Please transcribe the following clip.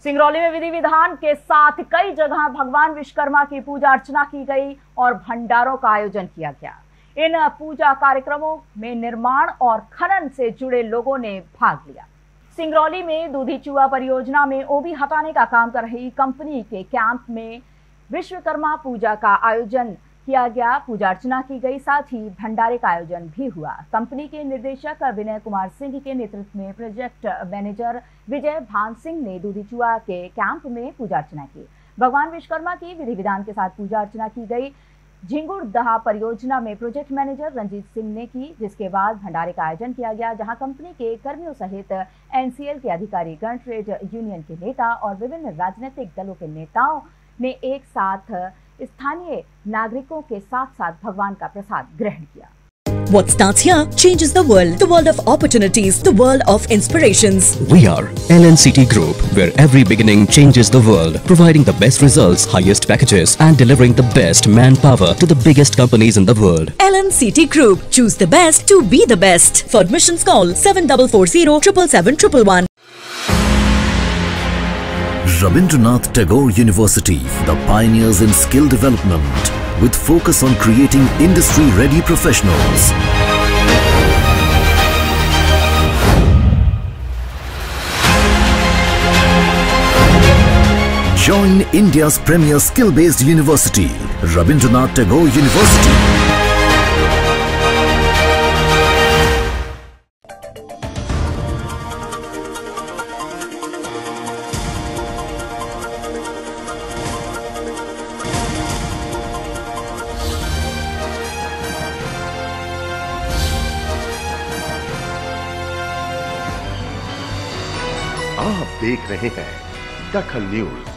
सिंगरौली में विधि विधान के साथ कई जगह भगवान विश्वकर्मा की पूजा अर्चना की गई और भंडारों का आयोजन किया गया। इन पूजा कार्यक्रमों में निर्माण और खनन से जुड़े लोगों ने भाग लिया। सिंगरौली में दूधी चूहा परियोजना में ओबी हटाने का काम कर रही कंपनी के कैंप में विश्वकर्मा पूजा का आयोजन किया गया। पूजा अर्चना की गई, साथ ही भंडारे का आयोजन भी हुआ। कंपनी के निदेशक विनय कुमार सिंह के नेतृत्व में प्रोजेक्ट मैनेजर विजय भान सिंह ने दूधी चूहा के कैंप में पूजा अर्चना की। भगवान विश्वकर्मा की विधि विधान के साथ पूजा अर्चना की गई। झिंगुर दहा परियोजना में प्रोजेक्ट मैनेजर रंजीत सिंह ने की, जिसके बाद भंडारे का आयोजन किया गया, जहां कंपनी के कर्मियों सहित एनसीएल के अधिकारी, गण ट्रेड यूनियन के नेता और विभिन्न राजनीतिक दलों के नेताओं ने एक साथ स्थानीय नागरिकों के साथ साथ भगवान का प्रसाद ग्रहण किया। What starts here changes the world of opportunities, the world of inspirations. We are LNCT Group, where every beginning changes the world, providing the best results, highest packages and delivering the best manpower to the biggest companies in the world. LNCT Group, choose the best to be the best. For admissions call 7440 777 111. Rabindranath Tagore University, the pioneers in skill development, with focus on creating industry-ready professionals. Join India's premier skill-based university, Rabindranath Tagore University. आप देख रहे हैं दखल news.